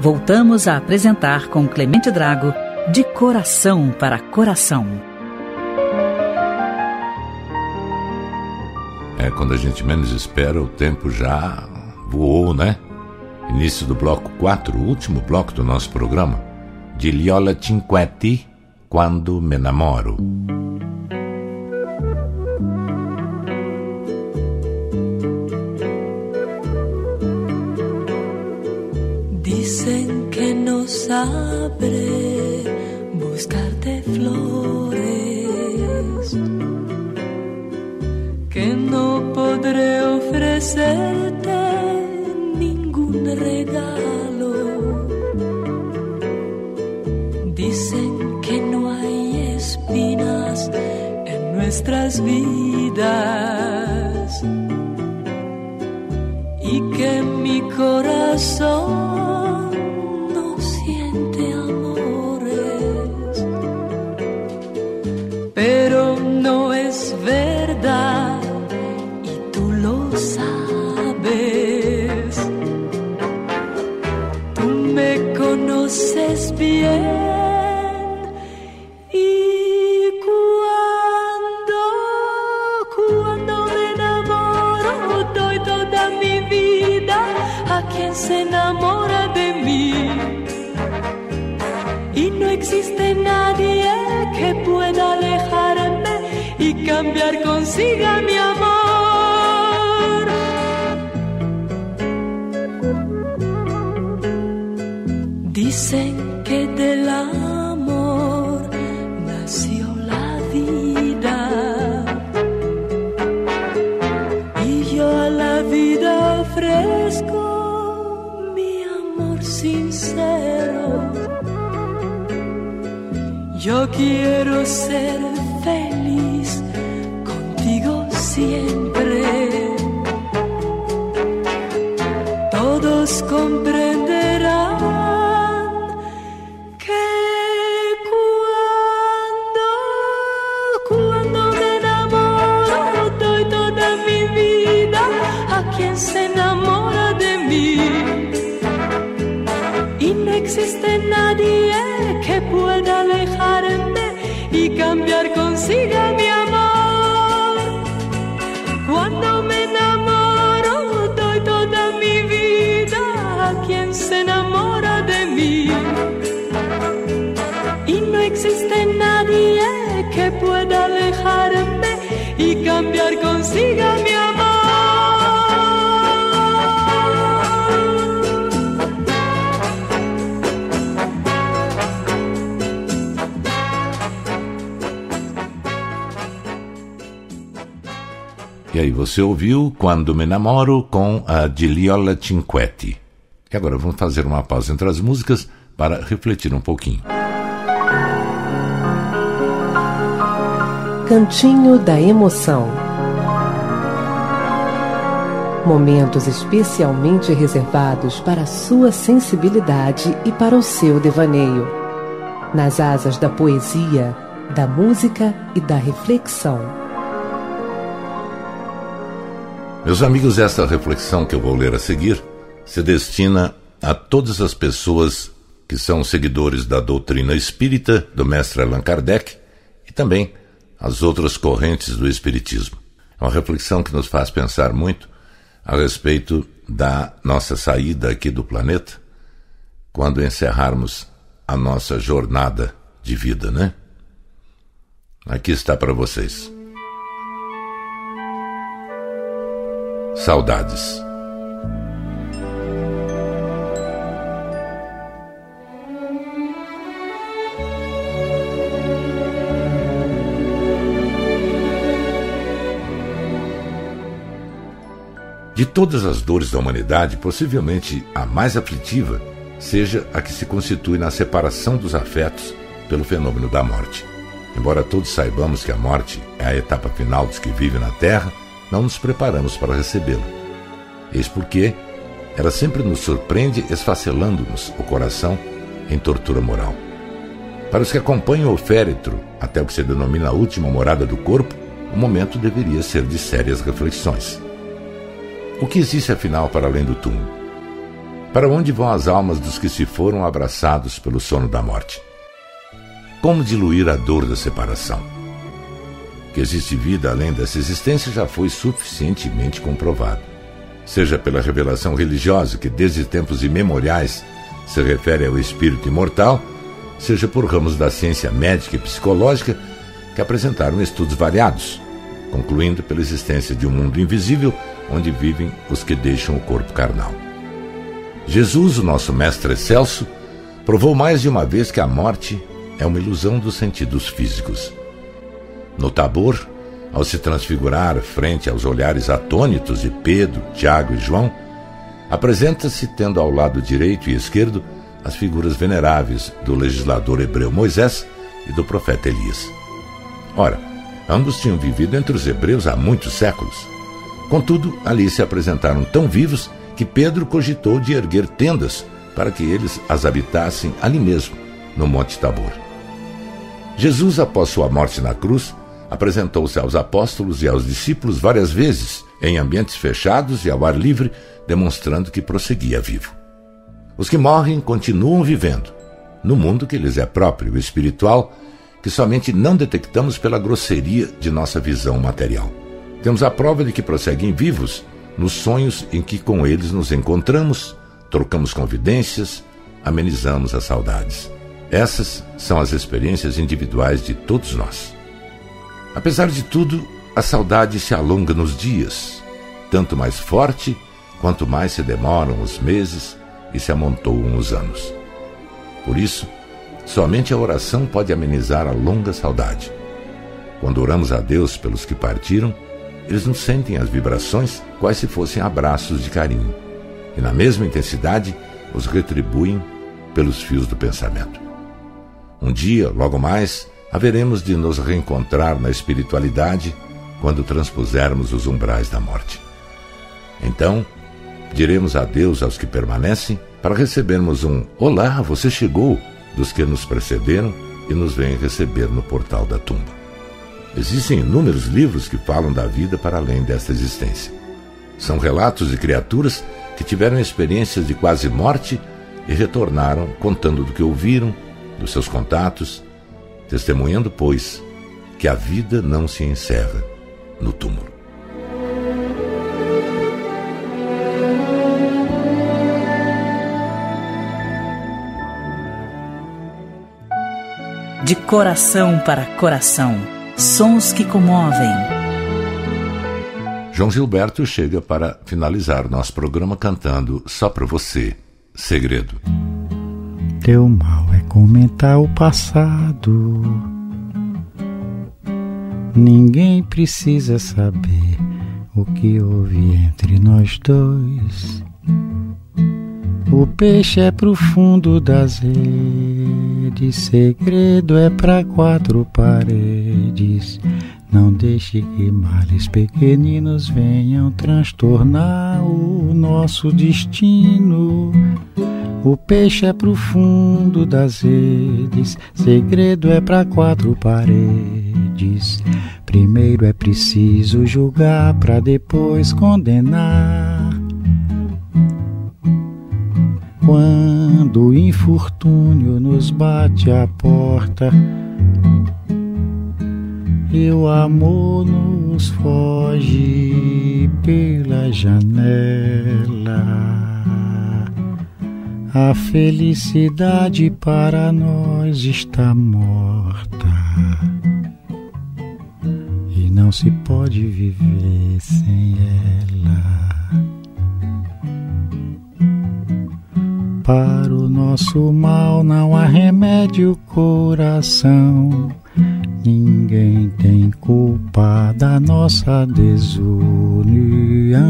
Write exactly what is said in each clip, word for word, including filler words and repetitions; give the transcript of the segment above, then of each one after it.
Voltamos a apresentar com Clemente Drago, De Coração para Coração. É, quando a gente menos espera, o tempo já voou, né? Início do bloco quatro, o último bloco do nosso programa, de Liola Cinquetti, Quando Me Namoro. Dicen que no sabré buscarte flores, que no podré ofrecerte ningún regalo. Dicen que no hay espinas en nuestras vidas y que mi corazón no siente amores, pero no es verdad y tú lo sabes. Tú me conoces bien. Se enamora de mí y no existe nadie que pueda alejarme y cambiar consigo mi amor. Dicen que del amor nació la vida y yo a la vida ofrezco sincero. Yo quiero ser feliz contigo siempre. Todos comprenderán que cuando, cuando me enamoro doy toda mi vida a quien se enamora de mí. Y no existe nadie que pueda alejarme y cambiar consigo mi amor. Cuando me enamoro doy toda mi vida a quien se enamora de mí. Y no existe nadie que pueda alejarme y cambiar consigo mi amor. E aí, você ouviu Quando Me Namoro com a de Liola Cinquetti. E agora vamos fazer uma pausa entre as músicas para refletir um pouquinho. Cantinho da Emoção. Momentos especialmente reservados para a sua sensibilidade e para o seu devaneio. Nas asas da poesia, da música e da reflexão. Meus amigos, esta reflexão que eu vou ler a seguir se destina a todas as pessoas que são seguidores da doutrina espírita do mestre Allan Kardec e também as outras correntes do espiritismo. É uma reflexão que nos faz pensar muito a respeito da nossa saída aqui do planeta quando encerrarmos a nossa jornada de vida, né? Aqui está para vocês. Saudades. De todas as dores da humanidade, possivelmente a mais aflitiva seja a que se constitui na separação dos afetos pelo fenômeno da morte. Embora todos saibamos que a morte é a etapa final dos que vivem na Terra, não nos preparamos para recebê-la. Eis porque ela sempre nos surpreende esfacelando-nos o coração em tortura moral. Para os que acompanham o féretro até o que se denomina a última morada do corpo, o momento deveria ser de sérias reflexões. O que existe afinal para além do túmulo? Para onde vão as almas dos que se foram abraçados pelo sono da morte? Como diluir a dor da separação? Que existe vida além dessa existência já foi suficientemente comprovado. Seja pela revelação religiosa, que desde tempos imemoriais se refere ao espírito imortal, seja por ramos da ciência médica e psicológica que apresentaram estudos variados, concluindo pela existência de um mundo invisível onde vivem os que deixam o corpo carnal. Jesus, o nosso mestre excelso, provou mais de uma vez que a morte é uma ilusão dos sentidos físicos. No Tabor, ao se transfigurar frente aos olhares atônitos de Pedro, Tiago e João, apresenta-se tendo ao lado direito e esquerdo as figuras veneráveis do legislador hebreu Moisés e do profeta Elias. Ora, ambos tinham vivido entre os hebreus há muitos séculos. Contudo, ali se apresentaram tão vivos que Pedro cogitou de erguer tendas para que eles as habitassem ali mesmo, no Monte Tabor. Jesus, após sua morte na cruz, apresentou-se aos apóstolos e aos discípulos várias vezes, em ambientes fechados e ao ar livre, demonstrando que prosseguia vivo. Os que morrem continuam vivendo, no mundo que lhes é próprio, espiritual, que somente não detectamos pela grosseria de nossa visão material. Temos a prova de que prosseguem vivos nos sonhos em que com eles nos encontramos, trocamos confidências, amenizamos as saudades. Essas são as experiências individuais de todos nós. Apesar de tudo, a saudade se alonga nos dias, tanto mais forte quanto mais se demoram os meses e se amontoam os anos. Por isso, somente a oração pode amenizar a longa saudade. Quando oramos a Deus pelos que partiram, eles nos sentem as vibrações quais se fossem abraços de carinho, e na mesma intensidade os retribuem pelos fios do pensamento. Um dia, logo mais, haveremos de nos reencontrar na espiritualidade quando transpusermos os umbrais da morte. Então, diremos adeus aos que permanecem para recebermos um "Olá, você chegou" dos que nos precederam e nos vêm receber no portal da tumba. Existem inúmeros livros que falam da vida para além desta existência. São relatos de criaturas que tiveram experiências de quase morte e retornaram contando do que ouviram, dos seus contatos, testemunhando, pois, que a vida não se encerra no túmulo. De coração para coração, sons que comovem. João Gilberto chega para finalizar nosso programa cantando Só Pra Você, Segredo. Teu mal é comentar o passado. Ninguém precisa saber o que houve entre nós dois. O peixe é pro fundo das redes, segredo é pra quatro paredes. Não deixe que males pequeninos venham transtornar o nosso destino. O peixe é pro fundo das redes, segredo é pra quatro paredes. Primeiro é preciso julgar pra depois condenar. Quando o infortúnio nos bate à porta e o amor nos foge pela janela, a felicidade para nós está morta e não se pode viver sem ela. Para o nosso mal não há remédio, coração. Ninguém tem culpa da nossa desunião.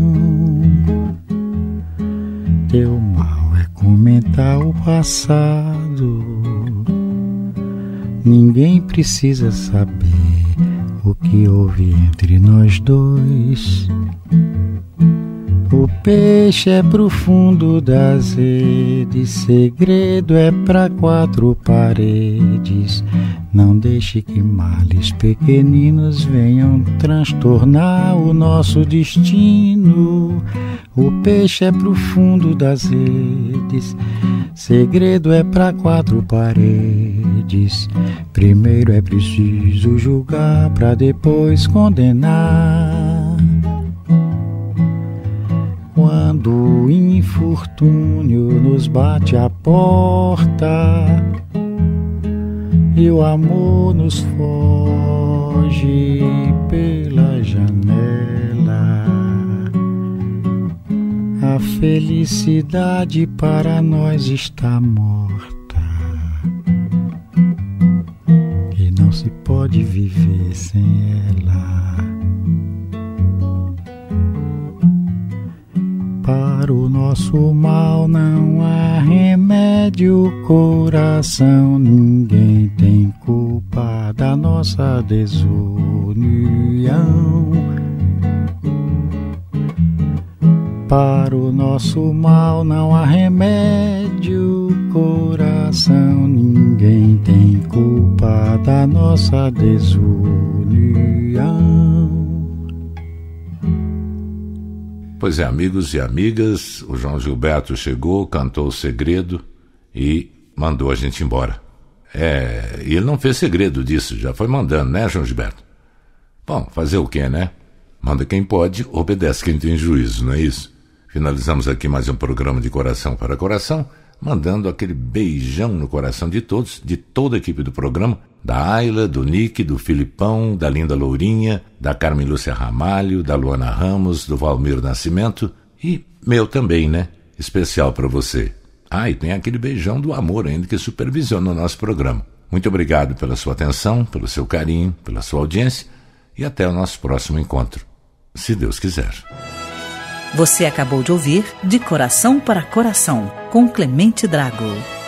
Teu mal é comentar o passado. Ninguém precisa saber o que houve entre nós dois. O peixe é pro fundo das redes, segredo é pra quatro paredes. Não deixe que males pequeninos venham transtornar o nosso destino. O peixe é pro fundo das redes, segredo é pra quatro paredes. Primeiro é preciso julgar pra depois condenar. Quando o infortúnio nos bate à porta e o amor nos foge pela janela, a felicidade para nós está morta e não se pode viver sem ela. Para o nosso mal não há remédio, coração, ninguém tem culpa da nossa desunião. Para o nosso mal não há remédio, coração, ninguém tem culpa da nossa desunião. Pois é, amigos e amigas, o João Gilberto chegou, cantou o segredo e mandou a gente embora. É, e ele não fez segredo disso, já foi mandando, né, João Gilberto? Bom, fazer o quê, né? Manda quem pode, obedece quem tem juízo, não é isso? Finalizamos aqui mais um programa de Coração para Coração, mandando aquele beijão no coração de todos, de toda a equipe do programa, da Ayla, do Nick, do Filipão, da Linda Lourinha, da Carmen Lúcia Ramalho, da Luana Ramos, do Valmir Nascimento e meu também, né? Especial para você. Ah, e tem aquele beijão do amor ainda que supervisiona o nosso programa. Muito obrigado pela sua atenção, pelo seu carinho, pela sua audiência e até o nosso próximo encontro, se Deus quiser. Você acabou de ouvir De Coração para Coração, com Clemente Drago.